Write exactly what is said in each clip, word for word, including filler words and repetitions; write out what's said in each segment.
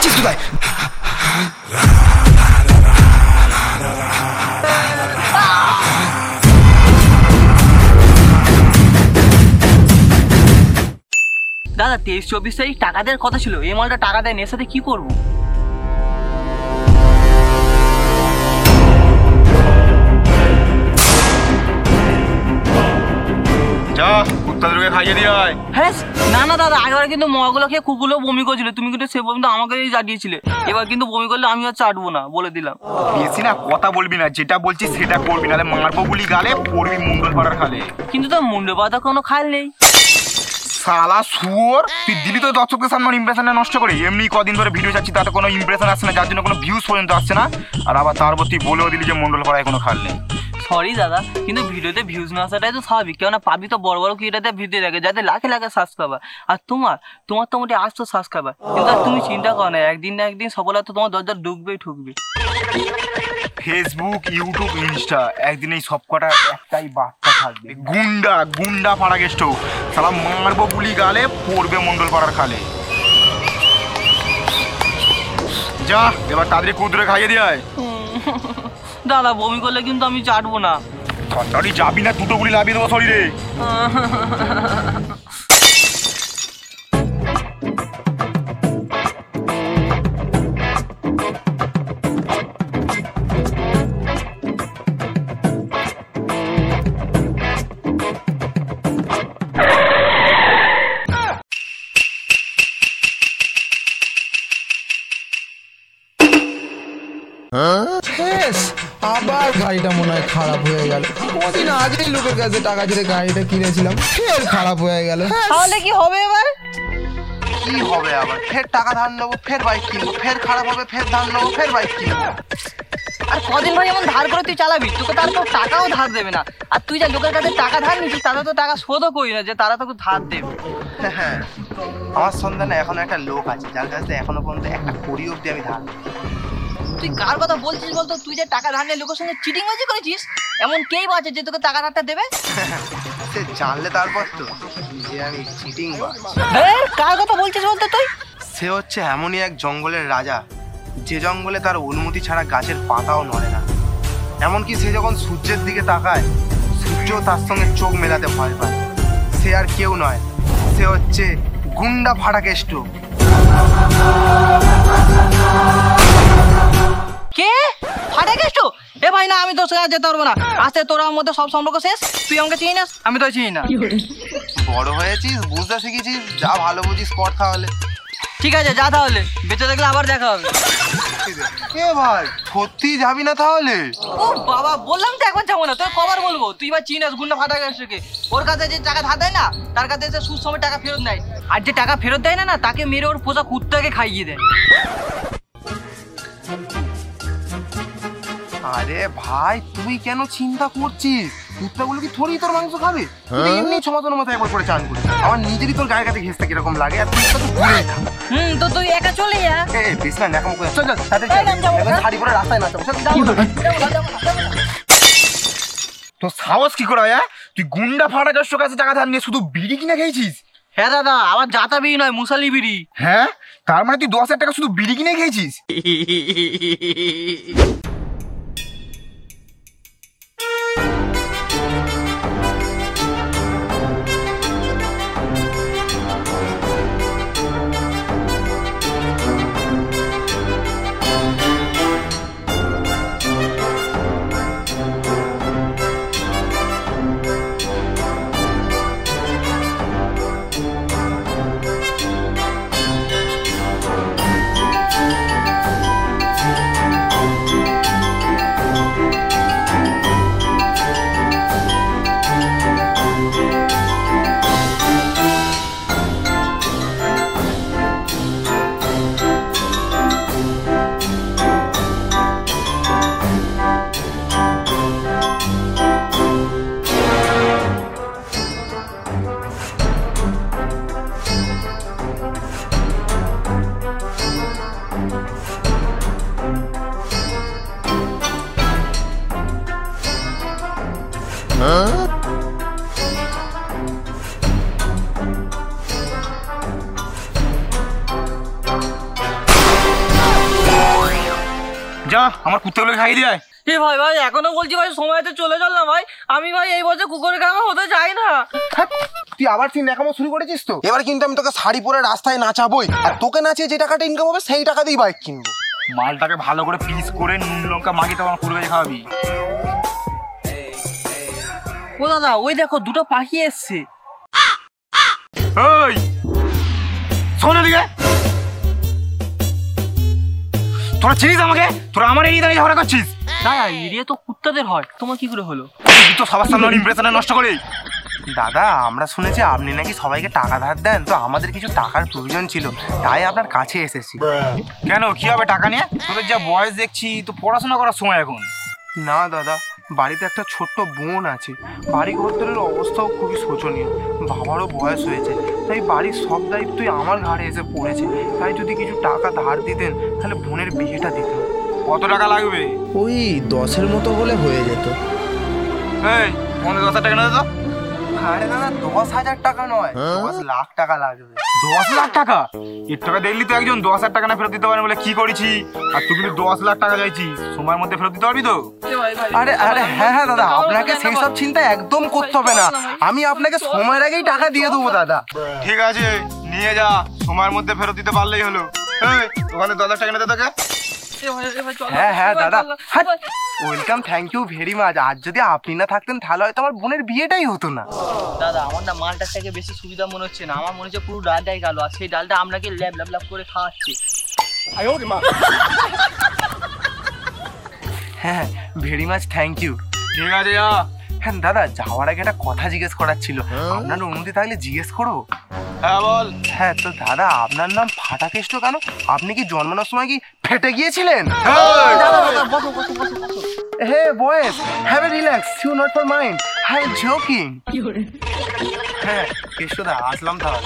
যাচ্ছিস কোথায়? দাদা তেইশ চব্বিশ তারিখ টাকা দেওয়ার কথা ছিল, এই মালটা টাকা দেয়নি, এর সাথে কি করবো? হ্যাঁ না না দাদা, আগেবার কিন্তু মহাগুলো খেয়ে কুকুরও বমি করছিল, তুমি কিন্তু সে পর্যন্ত আমাকে জানিয়েছিলে, এবার কিন্তু বমি করলে আমি আর চাটবো না, বলে দিলাম। বেশি না কথা বলবি না, যেটা বলছি সেটা করবি, নাহলে মারবো গুলি গালে, পড়বি মন্ডলপাড়ার খালে। কিন্তু তো মন্ডলপাড়া কোনো খাল নেই। শালা শুয়োর, তুই দিলি তো দর্শকদের সামনে ইমপ্রেশনটা নষ্ট করে। এমনি কদিন ধরে ভিডিও চাচ্ছি, তাতে কোনো ইমপ্রেশন আসছে না, যার জন্য কোনো ভিউজ পর্যন্ত আসছে না, আর আবার তারপর তুই বলেও দিলি যে মন্ডলপাড়ায় কোনো খাল নেই। সরি দাদা, কিন্তু ভিডিওতে ভিউজ না আসাটাই তো স্বাভাবিক, কেননা পাবি তো বড় বড় ক্রিয়েটারতে ভিডিও দেখে যাতে লাখে লাখে সাবস্ক্রাইবার, আর তোমার তোমার তো মোটামুটি আসতো সাবস্ক্রাইবার, কিন্তু তুমি চিন্তা করো না, একদিন না একদিন সফলতা তো তোমার দরজা ঢুকবেই ঠুকবে। ফেসবুক, ইউটিউব, ইনস্টা, একদিন এই সব কটা একটাই বার্তা থাকবে, গুন্ডা গুন্ডা ফাটাকেস্টো, শালা মারবো গুলি গালে, পড়বে মন্ডলপাড়ার খালে। যা এবার তাড়াতাড়ি কুদরে খাইয়ে দিয়ে দাদা বমি করলে কিন্তু আমি চাটবো না। তাড়াতাড়ি যাবি না, দুটো গুলি লাভিয়ে দেবো শরীরে। আবার গাড়িটা মনে হয় খারাপ হয়ে গেল। কদিন আগেই লোকের কাছে টাকা দিয়ে গাড়িটা কিনেছিলাম, ফের খারাপ হয়ে গেল। তাহলে কি হবে এবার? কি হবে আবার? ফের টাকা ধার নেবো, ফের বাইক কিনবো, ফের খারাপ হবে, ফের ধার নেবো, ফের বাইক কিনবো। আর কদিন ভাই এমন ধার করে তুই চালাবি? তোকে তার তো টাকাও ধার দেবে না, আর তুই যা লোকের কাছে টাকা ধার নিচ্ছিস তারা তো টাকা শোধও করি না যে তারা তোকে ধার দেবে। হ্যাঁ, আমার সন্ধানে এখন একটা লোক আছে যার কাছে এখনো পর্যন্ত একটা কোটি অব্দি আমি ধার। তুই কার কথা বলছিস বলতো? তুই যে টাকা ধার নিয়ে লোকের সঙ্গে চিটিং বাজি করেছিস, এমন কেই আছে যে তোকে টাকা ধারটা দেবে? সে জানলে তারপর তো যে আমি চিটিং বাজ। কার কথা বলছিস বলতো তুই? সে হচ্ছে এমনই এক জঙ্গলের রাজা, যে জঙ্গলে তার অনুমতি ছাড়া গাছের পাতাও নড়ে না। এমনকি সে যখন সূর্যের দিকে তাকায়, সূর্য তার সঙ্গে চোখ মেলাতে ভয় পায়। সে আর কেউ নয়, সে হচ্ছে গুন্ডা ফাটাকেস্টো। কে? ফাটাকেস্টো? এ ভাই না, আমি তোর সাথে যেতে পারবো না, আজকে তোর আমার মধ্যে সব সম্পর্ক শেষ। তুই আমাকে চিনি না, আমি তো চিনি না। বড় হয়েছিস, বুঝতে শিখেছিস, যা ভালো বুঝিস কর তাহলে। ঠিক আছে যা, তাহলে বেঁচে থাকলে আবার দেখা হবে। এ ভাই সত্যি যাবি না তাহলে? ও বাবা, বললাম তো একবার যাবো না, তোর কবার বলবো? তুই এবার চিনিস গুন্ডা ফাটাকেস্টোকে? ওর কাছে যে টাকা ধার দেয় না, তার কাছে যে সুদ সময় টাকা ফেরত নেয়, আর যে টাকা ফেরত দেয় না না তাকে মেরে ওর পোষা কুত্তাকে খাইয়ে দেয়। আরে ভাই তুই কেন চিন্তা করছিস? কুত্তাগুলো কি থোড়ি তোর মাংস খাবে? তুই এমনি ছমাসের মাথায় একবার করে চান করিস। আমার নিজেরই তোর গায়ের কাছে ঘেঁষতে কিরকম লাগে, আর তুই তো ঘুরে খা। হুম, তো তুই একা চলে যা। এ বেশ না, ন্যাকামো করে চল চল তাদের শাড়ি পরে রাস্তায় না চল। তো সাহস কি করে হয়? তুই গুন্ডা ফাটাকেস্টোর কাছে টাকা ধার নিয়ে শুধু বিড়ি কিনে খেয়েছিস? হ্যাঁ দাদা, আবার জাতা বিড়ি নয়, মুসালি বিড়ি। হ্যাঁ, তার মানে তুই দশ হাজার টাকা শুধু বিড়ি কিনে খেয়েছিস? যা আমার কুত্তাগুলো খাইয়ে দিয়ে আয়। এ ভাই ভাই এখনো বলছি ভাই সময়তে চলে চল না ভাই, আমি ভাই এই বছর কুকুরের খাওয়া হতে চাই না। তুই আবার তুই নেকামো শুরু করেছিস তো। এবার কিন্তু আমি তোকে শাড়ি পরে রাস্তায় নাচাবোই, আর তোকে নাচিয়ে যে টাকাটা ইনকাম হবে সেই টাকা দিয়ে বাইক কিনবো। মালটাকে ভালো করে পিস করে নুন লঙ্কা মাখিয়ে তো আমার কুকুরকে খাওয়াবি। ও দাদা ওই দেখো দুটো পাখি এসছে। ওই শোন এদিকে, তোরা চিনিস আমাকে? তোরা আমার এরিয়া দাঁড়িয়ে ঝগড়া করছিস? দাদা এরিয়া তো কুত্তাদের হয়, তোমার কি করে হলো? তুই তো সবার সামনে ইমপ্রেশন নষ্ট করে। দাদা আমরা শুনেছি আপনি নাকি সবাইকে টাকা ধার দেন, তো আমাদের কিছু টাকার প্রয়োজন ছিল, তাই আপনার কাছে এসেছি। কেন কি হবে টাকা নিয়ে? তোদের যা বয়স দেখছি তো পড়াশোনা করার সময় এখন। না দাদা, বাড়িতে একটা ছোট্ট বোন আছে, বাড়ি ঘরদরের অবস্থাও খুবই শোচনীয়, বাবারও বয়স হয়েছে, তাই বাড়ির সব দায়িত্বই আমার ঘাড়ে এসে পড়েছে। তাই যদি কিছু টাকা ধার দিতেন তাহলে বোনের বিয়েটা দিতাম। কত টাকা লাগবে? ওই দশের মতো হলে হয়ে যেত। এই পনেরো দশ হাজার টাকা না তো? আরে দাদা দশ হাজার টাকা নয়, দশ লাখ টাকা লাগবে। দশ লাখ টাকা? এর টাকা দেখলি তো একজন দশ হাজার টাকা না ফেরত দিতে পারে বলে কি করেছি, আর তুই কিন্তু দশ লাখ টাকা চাইছিস, সময়ের মধ্যে ফেরত দিতে পারবি তো? আরে আরে হ্যাঁ হ্যাঁ দাদা, আপনাকে সেই সব চিন্তা একদম করতে হবে না, আমি আপনাকে সময়ের আগেই টাকা দিয়ে দেবো দাদা। ঠিক আছে নিয়ে যা, সময়ের মধ্যে ফেরত দিতে পারলেই হলো। এই ওখানে দশ লাখ টাকা নিতে তোকে। হ্যাঁ হ্যাঁ দাদা, welcome, thank you very much. আর যদি আপনি না থাকতেন তাহলে হয়তো আমার বোনের বিয়েটাই হতো না। দাদা আমার না মালটার থেকে বেশি সুবিধা মনে হচ্ছে না, আমার মনে হচ্ছে পুরো ডালটাই গেল, আর সেই ডালটা আপনাকে ল্যাব ল্যাব ল্যাব করে খাওয়াচ্ছে। হ্যাঁ ভেরি মাচ থ্যাংক ইউ। ঠিক আছে যা। হ্যাঁ দাদা যাওয়ার আগে একটা কথা জিজ্ঞেস করার ছিল, আপনার অনুমতি থাকলে জিজ্ঞেস করবো? হ্যাঁ বল। হ্যাঁ তো দাদা আপনার নাম ফাটাকেষ্ট কেন? আপনি কি জন্মানোর সময় কি ফেটে গিয়েছিলেন? Hey boys, have a relax, you not for mind, I am joking. হ্যাঁ কেষ্টদা আসলাম তাহলে।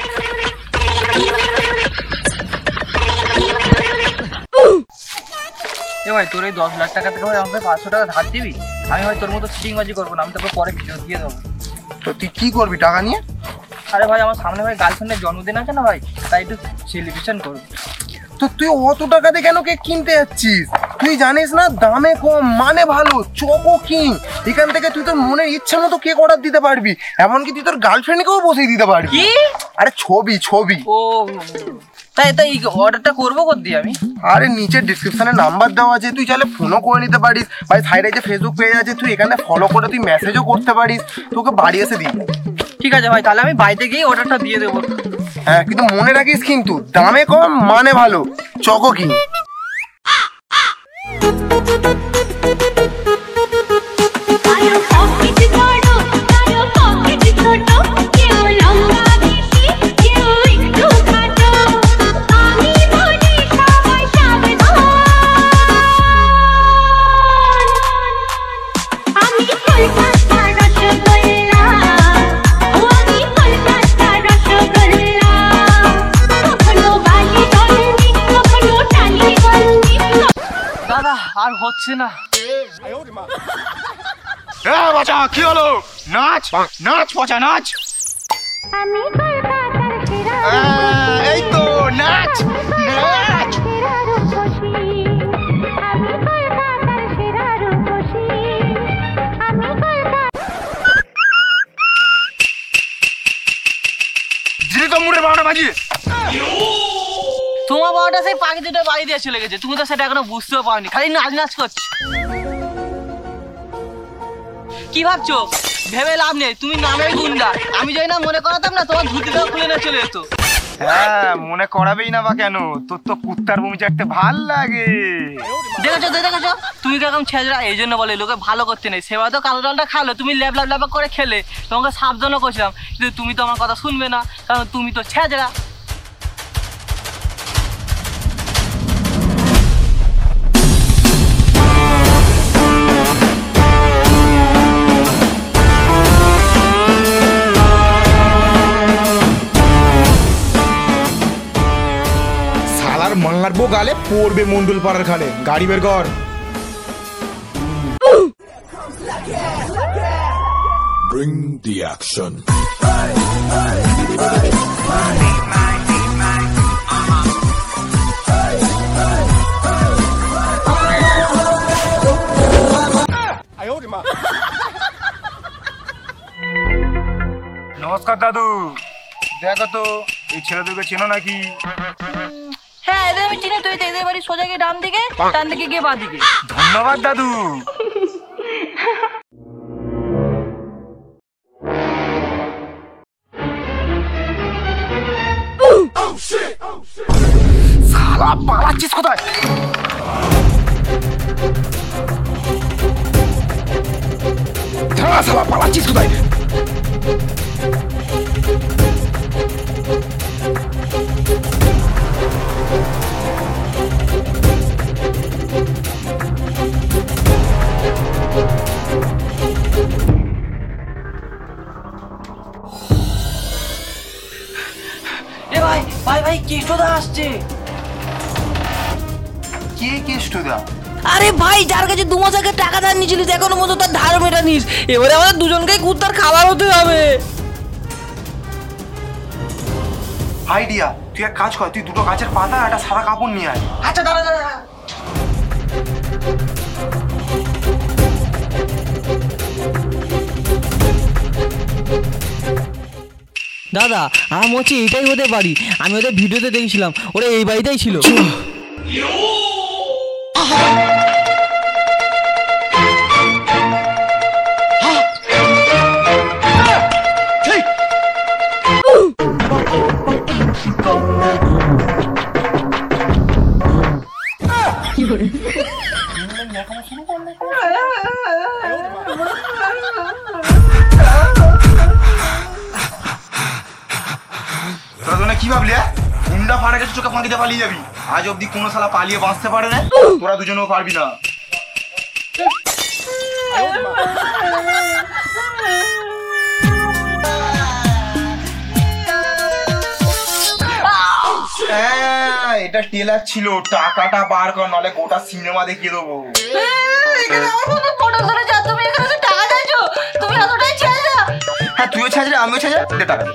এ ভাই তোর এই দশ লাখ টাকা থেকে ভাই আমাকে পাঁচশো টাকা ধার দিবি? আমি ভাই তোর মতো সিটিংবাজি করবো না, আমি তোকে পরে ভিডিও দিয়ে দেবো। তো তুই কি করবি টাকা নিয়ে? আরে ভাই আমার সামনে ভাই গার্লফ্রেন্ডের জন্মদিন আছে না ভাই, তাই একটু সেলিব্রেশন করবো। তো তুই অত টাকা দিয়ে কেন কেক কিনতে যাচ্ছিস? তুই জানিস না দামে কম মানে ভালো, চকো কিং। এখান থেকে তুই তোর মনের ইচ্ছা মতো কেক অর্ডার দিতে পারবি, এমনকি তুই তোর গার্লফ্রেন্ডকেও বসিয়ে দিতে পারবি। কি? আরে ছবি ছবি। ও তাই তাই অর্ডারটা করবো কর দিয়ে আমি? আরে নিচে ডিসক্রিপশনে নাম্বার দেওয়া আছে, তুই চাইলে ফোনও করে নিতে পারিস, ভাই সাইডে যে ফেসবুক পেজ আছে তুই এখানে ফলো করে তুই মেসেজও করতে পারিস, তোকে বাড়ি এসে দিই। ঠিক আছে ভাই, তাহলে আমি বাড়িতে গিয়ে অর্ডারটা দিয়ে দেবো। হ্যাঁ কিন্তু মনে রাখিস কিন্তু দামে কম মানে ভালো, চকো কিং। আর হচ্ছে না। বাচ্চা কি হলো? নাচ নাচ বাচ্চা নাচ। এই তো নাচ নাচ। জিরে তো মুড়ে বারোটা বাজিয়ে। তোমার বাবাটা সেই পাখি দুটো বাড়ি দিয়ে চলে গেছে, তুমি তো সেটা এখনো বুঝতেও পারোনি, খালি নাচ নাচ করছো। কি ভাবছো? ভেবে লাভ নেই, তুমি নামের গুন্ডা, আমি যদি না মনে করাতাম না তোমার ধুতিটাও খুলে না চলে যেত। হ্যাঁ মনে করাবেই না বা কেন, তোর তো কুত্তার ভূমি চাটতে ভাল লাগে। দেখেছো দেখেছো তুমি কিরকম ছেঁচড়া, এই জন্য বলে লোকে ভালো করতে নেই। সেবা তো কালো ডালটা খালো, তুমি ল্যাব ল্যাব ল্যাব করে খেলে, তোমাকে সাবধানও করছিলাম, কিন্তু তুমি তো আমার কথা শুনবে না, কারণ তুমি তো ছেঁচড়া। মারবো গালে, পড়বে মন্ডলপাড়ার খালে। গাড়ি বের কর। Bring the action. ধন্যবাদ দাদু। দেখো তো এই ছেলেদেরকে চেনো নাকি? হ্যাঁ এদের আমি চিনি, তুই তো এদের বাড়ি সোজা গিয়ে ডান দিকে, ডান দিকে গিয়ে বাঁ দিকে। ধন্যবাদ দাদু। শালা পালাচ্ছিস কোথায়? শালা শালা পালাচ্ছিস কোথায়? এ ভাই ভাই ভাই কেষ্টদা আসছে। কে কেষ্টদা? আরে ভাই যার কাছে দু মাস আগে টাকা ধার নিয়েছিলিস এখনো মতো তার ধার মেটানিস, এবারে আমাদের দুজনকেই কুত্তার খাবার হতে হবে। আইডিয়া, তুই এক কাজ কর, তুই দুটো গাছের পাতা আর একটা সাদা কাপড় নিয়ে আয়। আচ্ছা দাঁড়া দাঁড়া। দাদা আমার মনে হচ্ছে এটাই হতে পারি, আমি ওদের ভিডিওতে দেখেছিলাম ওরা এই বাড়িতেই ছিল। তোরা কি ভাবলি? গুন্ডা ফাড়া গেছে চোখে ফাঁকিতে পালিয়ে যাবি? আজ অব্দি কোনো শালা পালিয়ে বাঁচতে পারে না, তোরা দুজনেও পারবি না। এটা টেলার ছিল, টাকাটা বার কর নাহলে গোটা সিনেমা দেখিয়ে দেবো। হ্যাঁ তুইও ছাড়া আমিও ছাড়া, দে টাকা দে।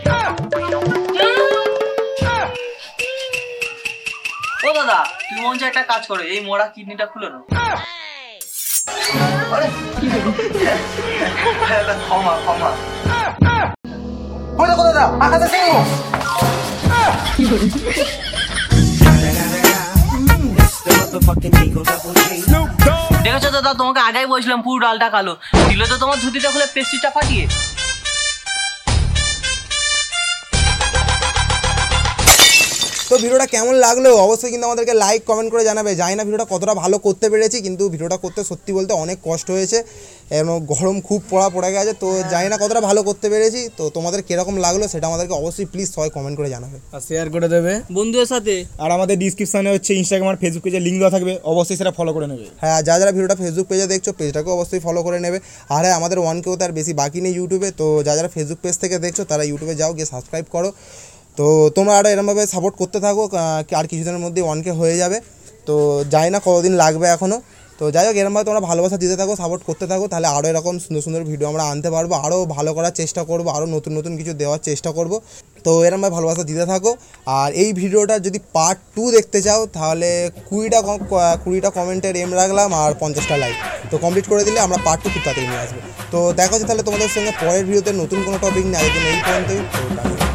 ও দাদা তুমি মন একটা কাজ করো, এই মোড়া কিডনিটা খুলে নাও। ক্ষমা ক্ষমা। ওই দেখো দাদা, আকাশে সিংহ। দেখেছো দাদা তোমাকে আগেই বলছিলাম পুরো ডালটা কালো, দিলে তো তোমার ধুতিটা খুলে পেস্টিটা ফাটিয়ে। তো ভিডিওটা কেমন লাগলো অবশ্যই কিন্তু আমাদেরকে লাইক কমেন্ট করে জানাবে। জানি না ভিডিওটা কতটা ভালো করতে পেরেছি, কিন্তু ভিডিওটা করতে সত্যি বলতে অনেক কষ্ট হয়েছে, এবং গরম খুব পড়া পড়ে গেছে। তো জানি না কতটা ভালো করতে পেরেছি, তো তোমাদের কীরকম লাগলো সেটা আমাদেরকে অবশ্যই প্লিজ সবাই কমেন্ট করে জানাবে আর শেয়ার করে দেবে বন্ধুদের সাথে। আর আমাদের ডিসক্রিপশনে হচ্ছে ইনস্টাগ্রাম আর ফেসবুক পেজে লিঙ্ক দেওয়া থাকবে, অবশ্যই সেটা ফলো করে নেবে। হ্যাঁ যারা যারা ভিডিওটা ফেসবুক পেজে দেখছো পেজটাকে অবশ্যই ফলো করে নেবে। আর হ্যাঁ আমাদের ওয়ান কেও তার বেশি বাকি নেই ইউটিউবে, তো যারা যারা ফেসবুক পেজ থেকে দেখছো তারা ইউটিউবে যাও, গিয়ে সাবস্ক্রাইব করো। তো তোমরা আরও এরমভাবে সাপোর্ট করতে থাকো, আর কিছুদিনের মধ্যে ওয়ানকে হয়ে যাবে। তো জানি না কতদিন লাগবে এখনও। তো যাই হোক এরমভাবে তোমরা ভালোবাসা দিতে থাকো, সাপোর্ট করতে থাকো, তাহলে আরও এরকম সুন্দর সুন্দর ভিডিও আমরা আনতে পারবো, আরও ভালো করার চেষ্টা করবো, আরও নতুন নতুন কিছু দেওয়ার চেষ্টা করব। তো এরমভাবে ভালোবাসা দিতে থাকো। আর এই ভিডিওটা যদি পার্ট টু দেখতে চাও তাহলে কুড়িটা কুড়িটা কমেন্টের এম রাখলাম আর পঞ্চাশটা লাইক, তো কমপ্লিট করে দিলে আমরা পার্ট টু খুব তাড়াতাড়ি নিয়ে আসবো। তো দেখা হচ্ছে তাহলে তোমাদের সঙ্গে পরের ভিডিওতে নতুন কোনো টপিক নিয়ে আলোচনা এই পর্যন্তই।